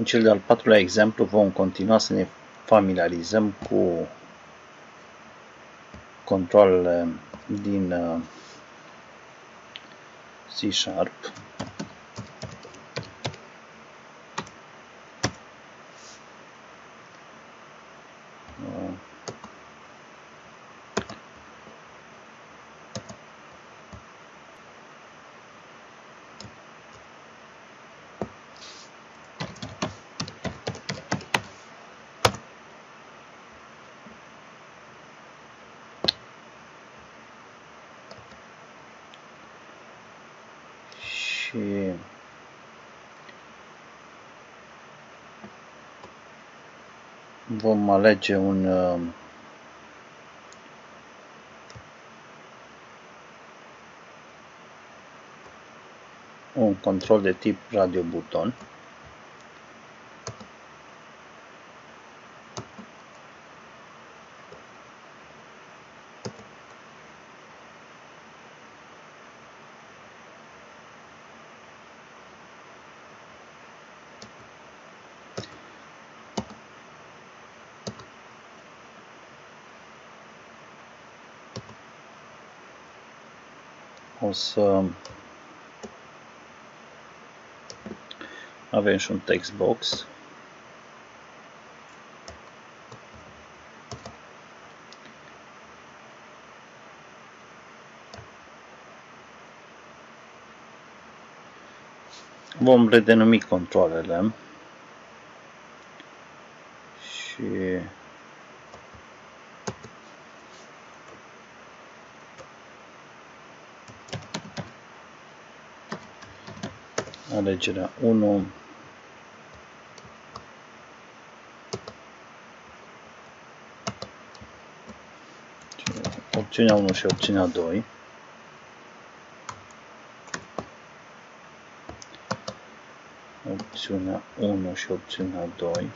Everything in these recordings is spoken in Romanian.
În cel de-al patrulea exemplu vom continua să ne familiarizăm cu controlele din C#. Și vom alege un control de tip radio buton. O să avem și un text box. Vom redenumi controlele și alegerea 1, opțiunea 1 și opțiunea 2. Opțiunea 1 și opțiunea 2.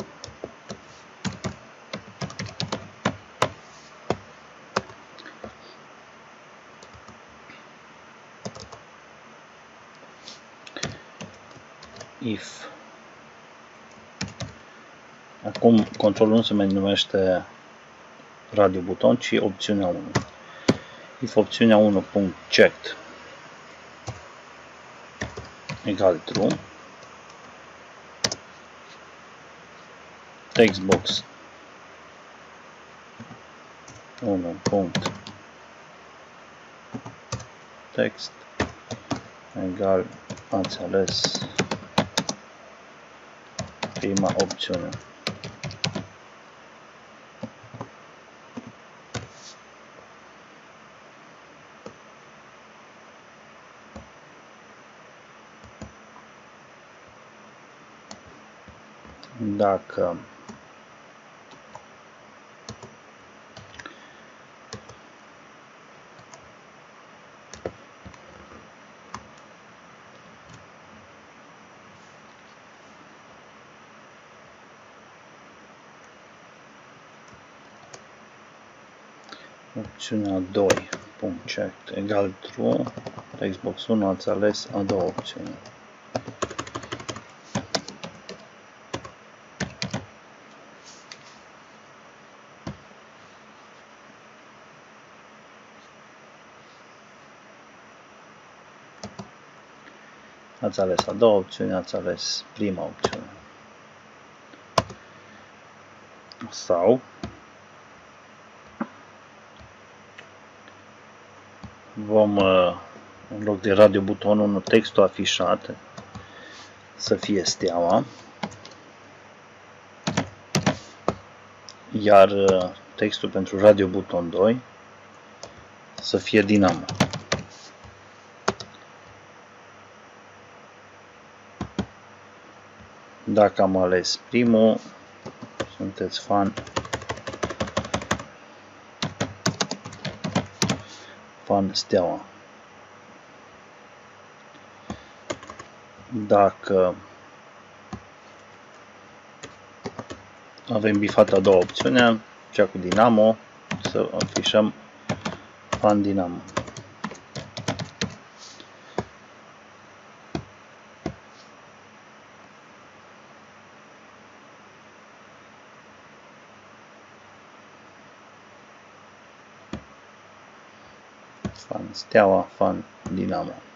If. Acum controlul nu se mai numește radio buton, ci opțiunea 1. If opțiunea 1.checked egal true, textbox 1.text egal ați ales prima opțiune. Dacă opțiunea 2.checked egal true, textbox 1 ați ales a doua opțiune. Ați ales a doua opțiune, ați ales prima opțiune. Sau vom, în loc de radio buton 1, textul afișat să fie steaua, iar textul pentru radio buton 2 să fie dinamo. Dacă am ales primul, sunteți fan steaua. Dacă avem bifat a doua opțiune, cea cu dinamo, să afișăm fan dinamo. fan Steaua, fan Dinamo.